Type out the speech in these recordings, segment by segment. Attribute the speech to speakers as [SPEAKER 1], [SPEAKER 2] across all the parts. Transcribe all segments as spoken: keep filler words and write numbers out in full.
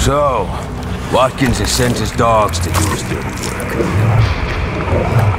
[SPEAKER 1] So, Watkins has sent his dogs to do his dirty work.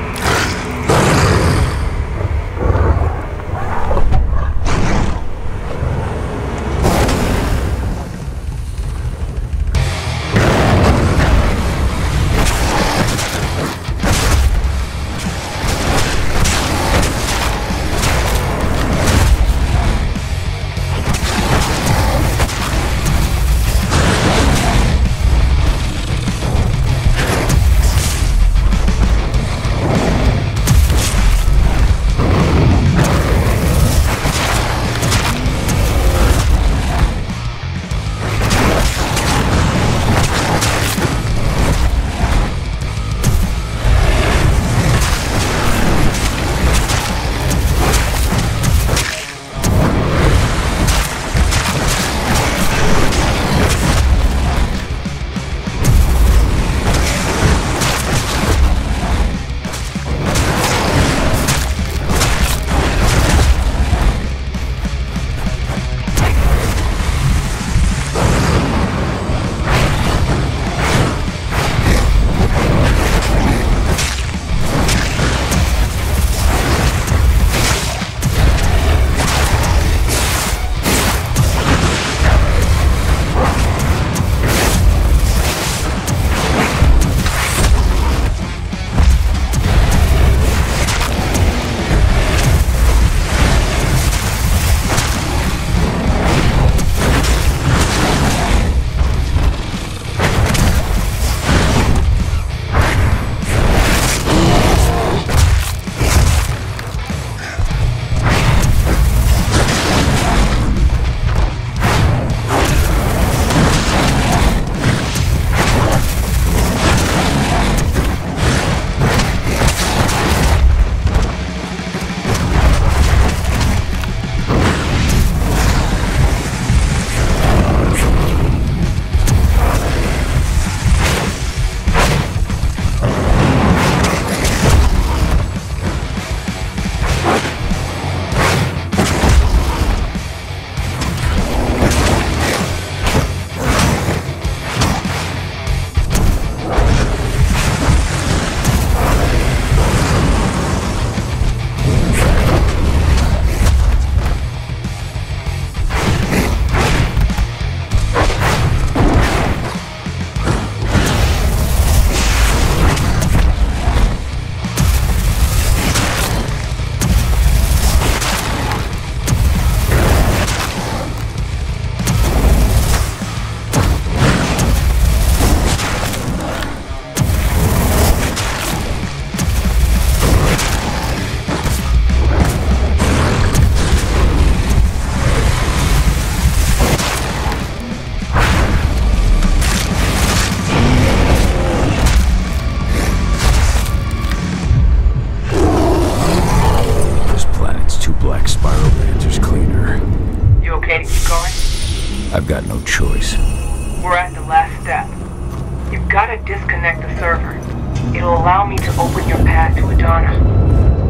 [SPEAKER 2] I've got no choice.
[SPEAKER 3] We're at the last step. You've got to disconnect the server. It'll allow me to open your path to Adana.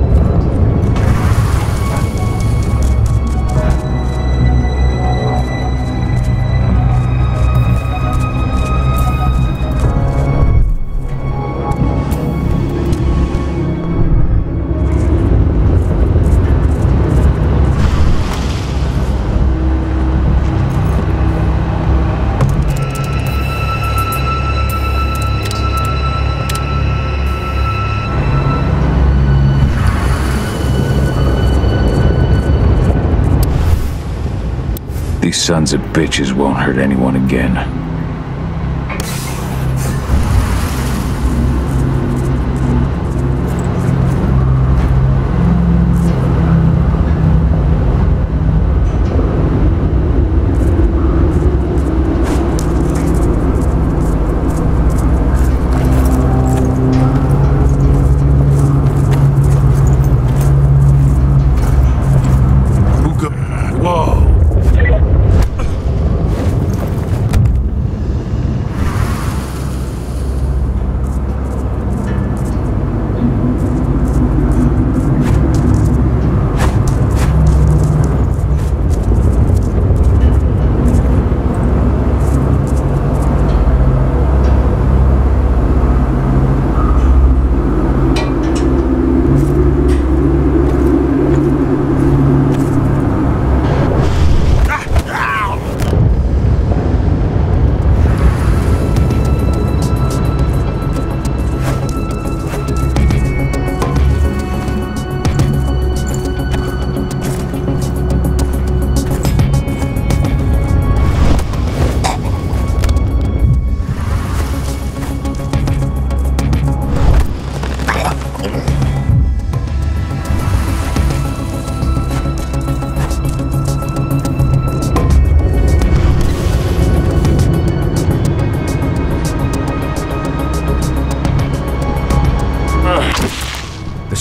[SPEAKER 2] These sons of bitches won't hurt anyone again.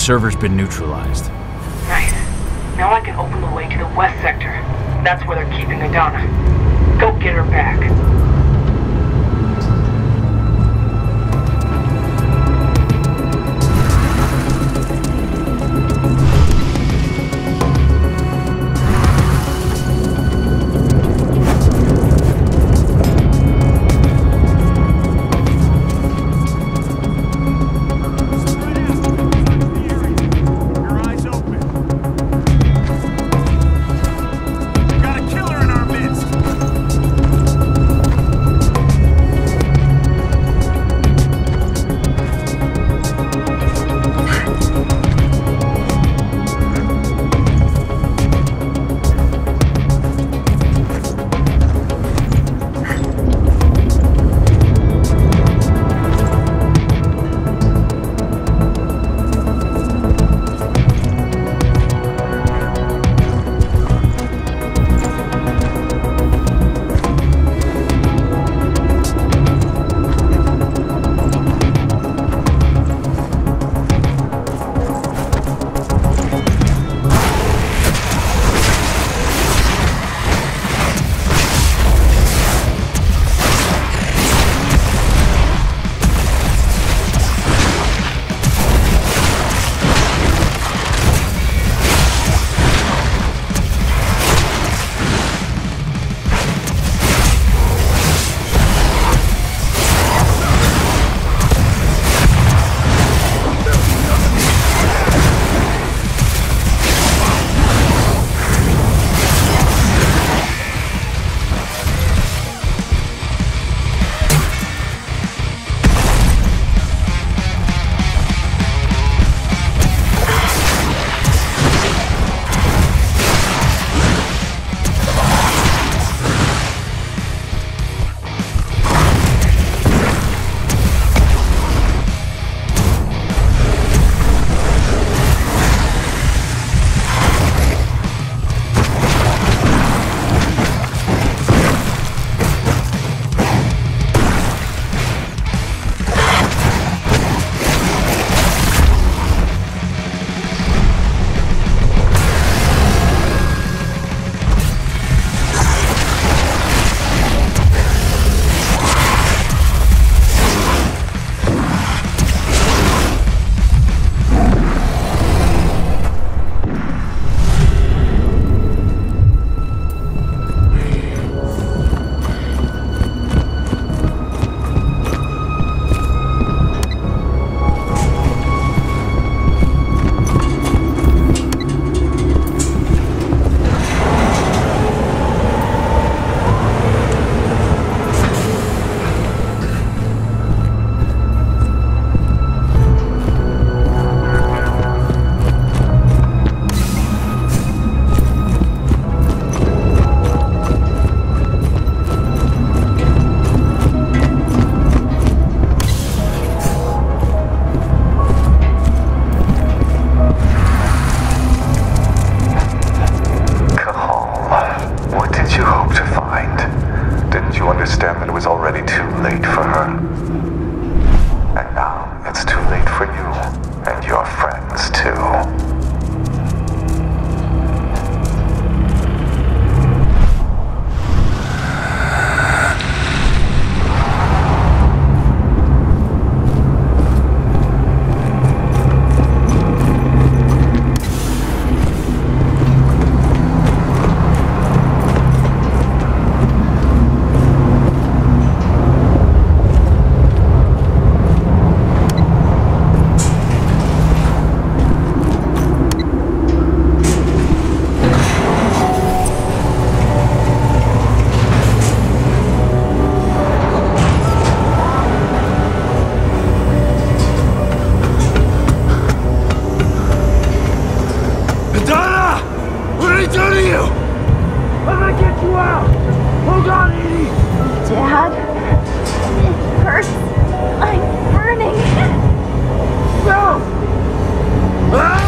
[SPEAKER 4] server's been neutralized.
[SPEAKER 3] Nice. Now I can open the way to the west sector. That's where they're keeping Adana. Go get her back.
[SPEAKER 5] Dad? It hurts. I'm burning.
[SPEAKER 1] No! Ah!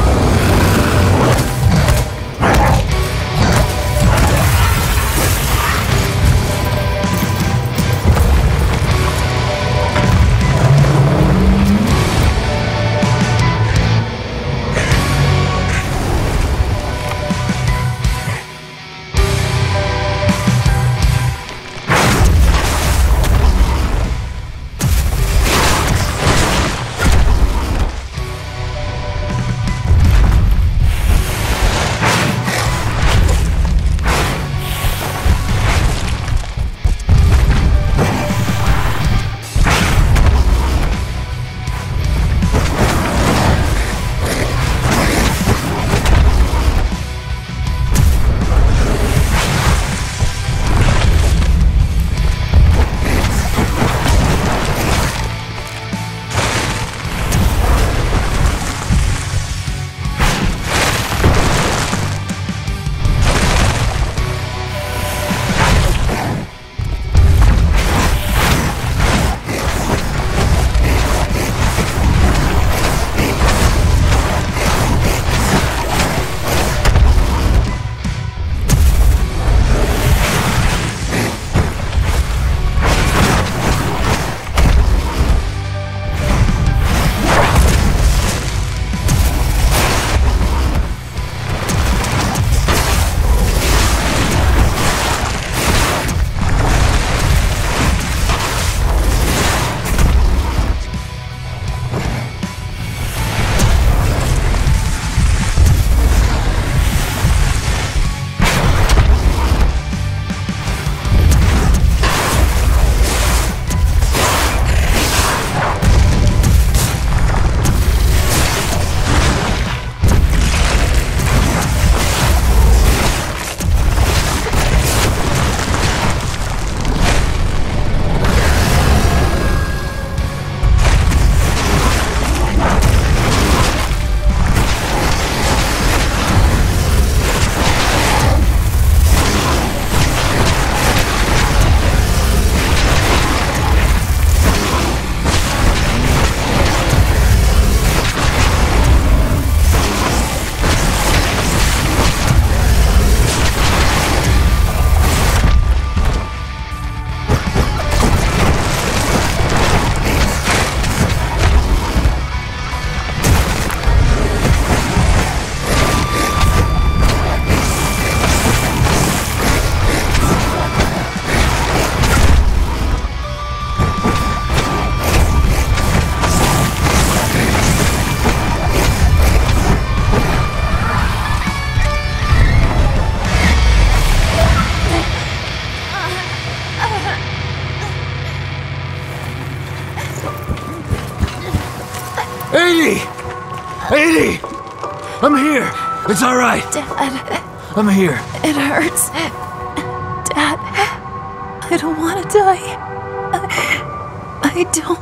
[SPEAKER 1] I'm here. It's all right.
[SPEAKER 5] Dad,
[SPEAKER 1] I'm here.
[SPEAKER 5] it hurts. Dad, I don't want to die. I, I don't.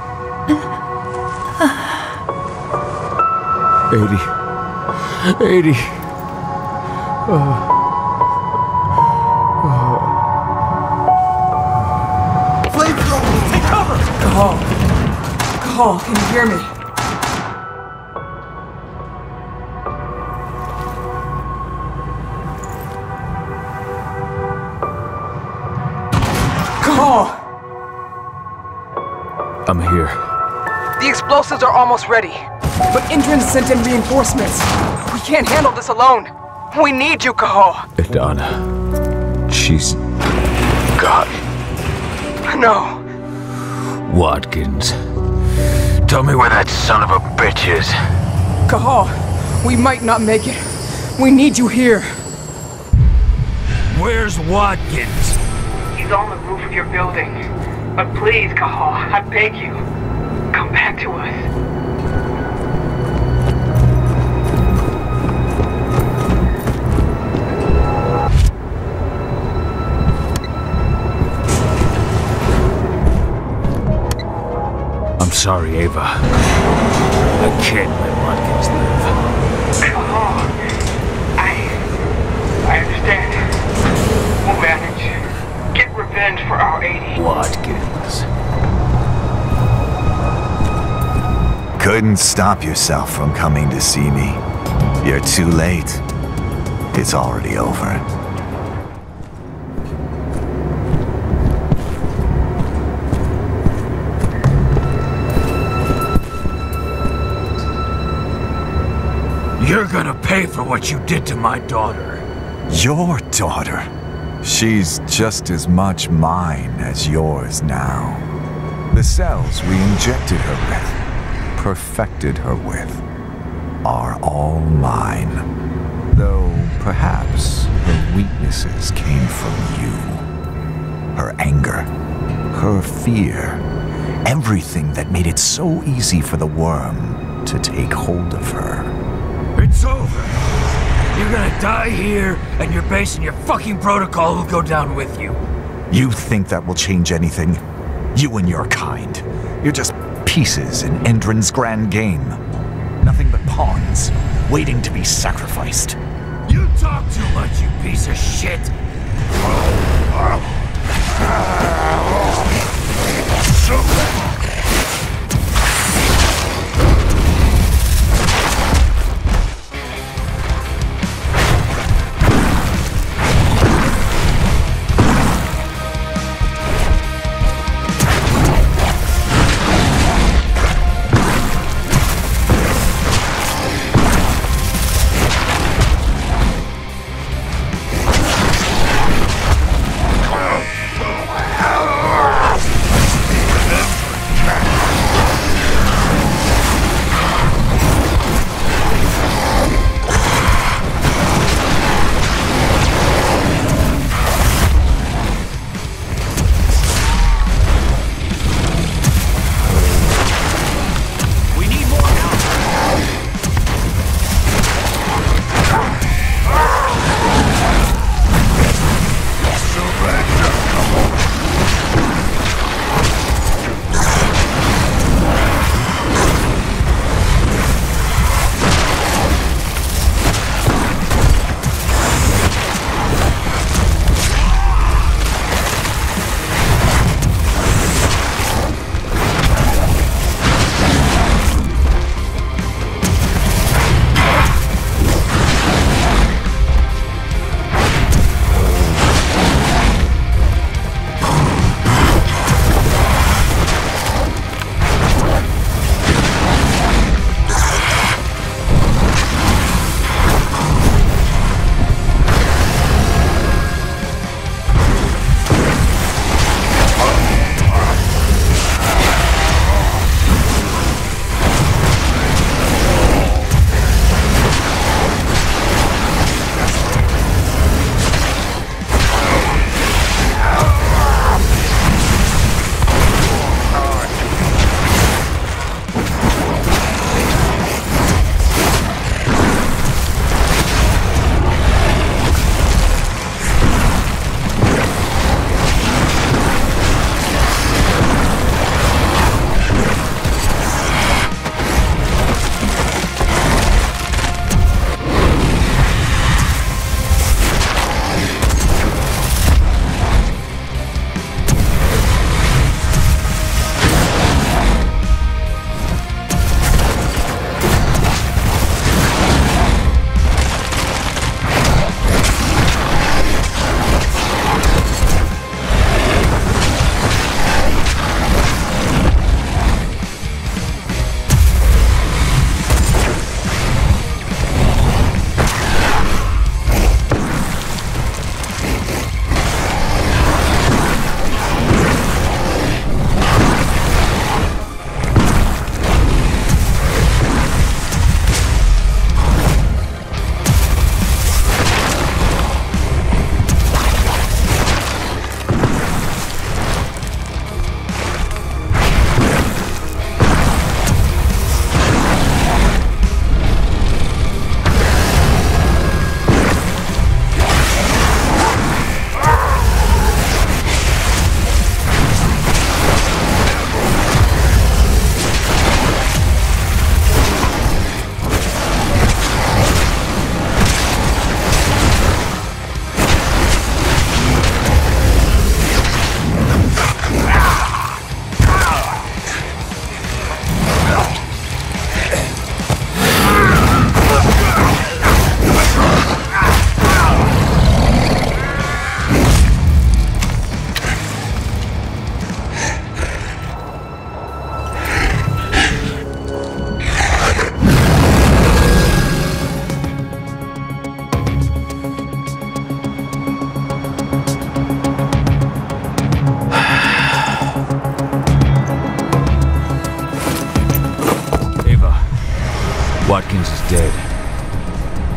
[SPEAKER 1] eighty. eighty. Uh.
[SPEAKER 3] Flamethrower! Take cover! Cahal. Cahal, can you hear me? Cahal!
[SPEAKER 1] I'm here.
[SPEAKER 3] The explosives are almost ready. But Endrin sent in reinforcements. We can't handle this alone. We need you, Cahal.
[SPEAKER 2] Adana. She's... gone.
[SPEAKER 3] No.
[SPEAKER 1] Watkins. Tell me where that son of a bitch is.
[SPEAKER 3] Cahal, we might not make it. We need you here.
[SPEAKER 1] Where's Watkins?
[SPEAKER 3] He's on the roof of your building. But please, Cahal, I beg you, come back to us.
[SPEAKER 1] I'm sorry, Ava. I can't let Watkins live.
[SPEAKER 3] Cahal, I... I understand. We'll manage. Get revenge for our eighty.
[SPEAKER 1] Watkins.
[SPEAKER 4] Couldn't stop yourself from coming to see me. You're too late. It's already over.
[SPEAKER 1] You're gonna pay for what you did to my daughter.
[SPEAKER 4] Your daughter? She's just as much mine as yours now. The cells we injected her with, perfected her with, are all mine. Though perhaps her weaknesses came from you. Her anger, her fear, everything that made it so easy for the worm to take hold of her.
[SPEAKER 1] It's over. You're gonna die here, and your base and your fucking protocol will go down with you.
[SPEAKER 4] You think that will change anything? You and your kind. You're just pieces in Endrin's grand game. Nothing but pawns, waiting to be sacrificed.
[SPEAKER 1] You talk too much, you piece of shit.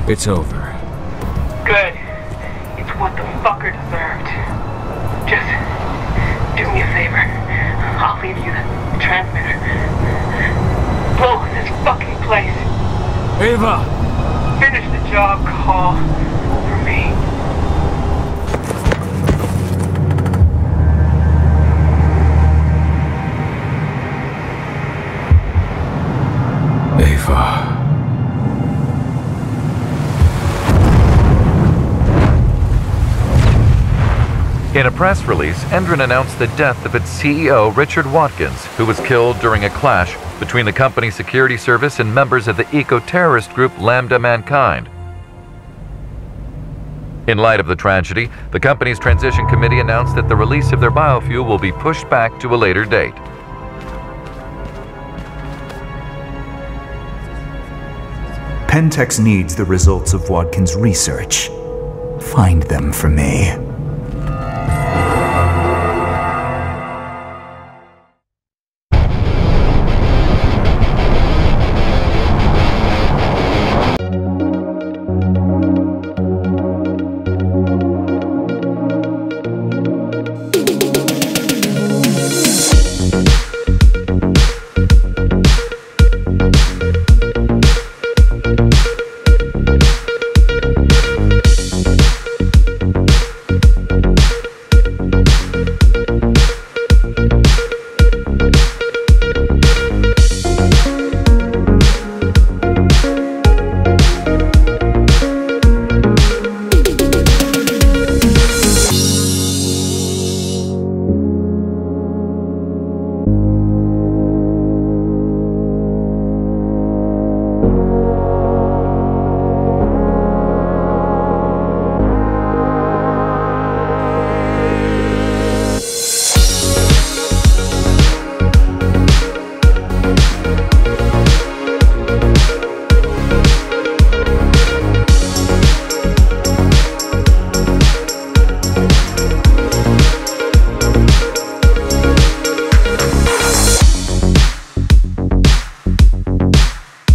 [SPEAKER 1] It's over.
[SPEAKER 3] Good. It's what the fucker deserved. Just do me a favor. I'll leave you the transmitter. Blow this fucking place.
[SPEAKER 1] Ava!
[SPEAKER 3] Finish the job call for me.
[SPEAKER 2] Ava.
[SPEAKER 6] In a press release, Endron announced the death of its C E O, Richard Watkins, who was killed during a clash between the company's security service and members of the eco-terrorist group Lambda Mankind. In light of the tragedy, the company's transition committee announced that the release of their biofuel will be pushed back to a later date.
[SPEAKER 7] Pentex needs the results of Watkins' research. Find them for me.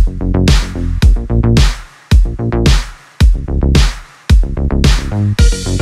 [SPEAKER 8] Bye.